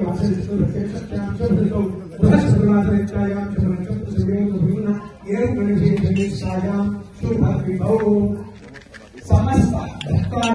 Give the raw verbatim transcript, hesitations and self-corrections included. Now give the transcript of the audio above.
आसरितो प्रत्यक्षायां शब्दतो बृहस्पतिवासरेत्यायां शब्दतो सुयोगुना एवं गणेशे गणेशायां शुभ विभव समस्त